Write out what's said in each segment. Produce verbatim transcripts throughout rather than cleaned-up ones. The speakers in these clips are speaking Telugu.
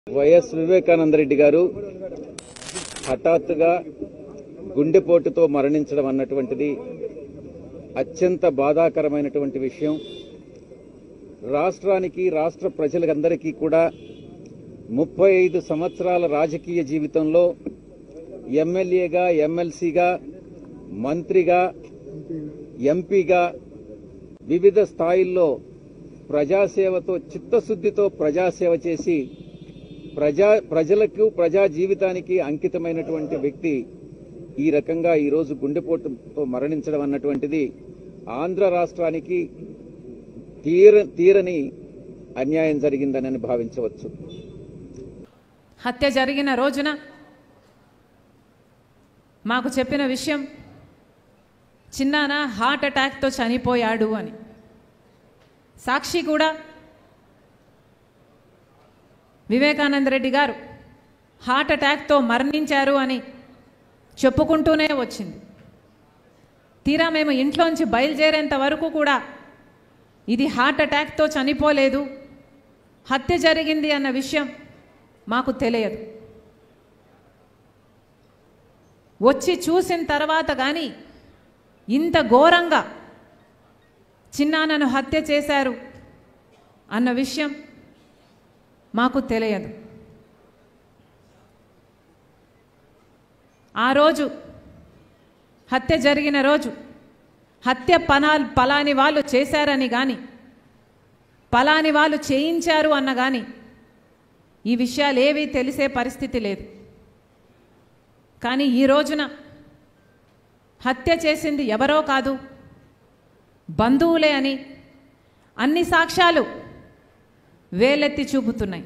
వైఎస్ వివేకానంద రెడ్డి గారు హఠాత్తుగా గుండెపోటుతో మరణించడం అన్నటువంటిది అత్యంత బాధాకరమైనటువంటి విషయం. రాష్ట్రానికి రాష్ట్ర ప్రజలందరికీ కూడా ముప్పై ఐదు సంవత్సరాల రాజకీయ జీవితంలో ఎమ్మెల్యేగా, ఎమ్మెల్సీగా, మంత్రిగా, ఎంపీగా వివిధ స్థాయిల్లో ప్రజాసేవతో చిత్తశుద్ధితో ప్రజాసేవ చేసి ప్రజా ప్రజలకు ప్రజా జీవితానికి అంకితమైనటువంటి వ్యక్తి ఈ రకంగా ఈరోజు గుండెపోటుతో మరణించడం అన్నటువంటిది ఆంధ్ర రాష్ట్రానికి తీర తీరని అన్యాయం జరిగిందని భావించవచ్చు. హత్య జరిగిన రోజున మాకు చెప్పిన విషయం చిన్నాన హార్ట్ అటాక్తో చనిపోయాడు అని. సాక్షి కూడా వివేకానంద రెడ్డి గారు హార్ట్ అటాక్తో మరణించారు అని చెప్పుకుంటూనే వచ్చింది. తీరా మేము ఇంట్లోంచి బయలుదేరేంత వరకు కూడా ఇది హార్ట్ అటాక్తో చనిపోలేదు, హత్య జరిగింది అన్న విషయం మాకు తెలియదు. వచ్చి చూసిన తర్వాత కానీ ఇంత ఘోరంగా చిన్నానను హత్య చేశారు అన్న విషయం మాకు తెలియదు. ఆ రోజు హత్య జరిగిన రోజు హత్య పనా పలాని వాళ్ళు చేశారని కానీ పలాని వాళ్ళు చేయించారు అన్న కానీ ఈ విషయాలు ఏవీ తెలిసే పరిస్థితి లేదు. కానీ ఈ రోజున హత్య చేసింది ఎవరో కాదు, బంధువులే అని అన్ని సాక్ష్యాలు వేలెత్తి చూపుతున్నాయి.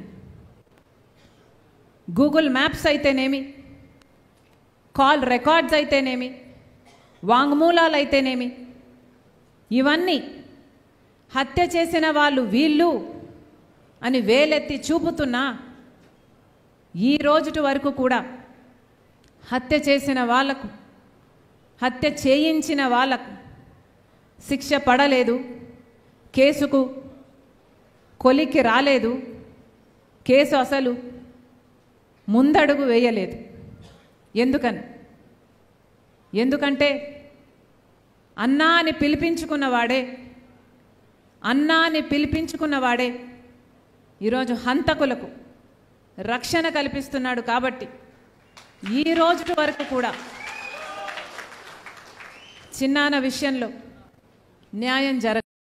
గూగుల్ మ్యాప్స్ అయితేనేమి, కాల్ రికార్డ్స్ అయితేనేమి, వాంగ్మూలాలు అయితేనేమి, ఇవన్నీ హత్య చేసిన వాళ్ళు వీళ్ళు అని వేలెత్తి చూపుతున్నా ఈ రోజుటి వరకు కూడా హత్య చేసిన వాళ్లకు, హత్య చేయించిన వాళ్లకు శిక్ష పడలేదు, కేసుకు కొలికి రాలేదు, కేసు అసలు ముందడుగు వేయలేదు. ఎందుకని? ఎందుకంటే అన్నా అని పిలిపించుకున్నవాడే అన్నా అని పిలిపించుకున్నవాడే ఈరోజు హంతకులకు రక్షణ కల్పిస్తున్నాడు. కాబట్టి ఈ రోజు వరకు కూడా చిన్నాన విషయంలో న్యాయం జరగ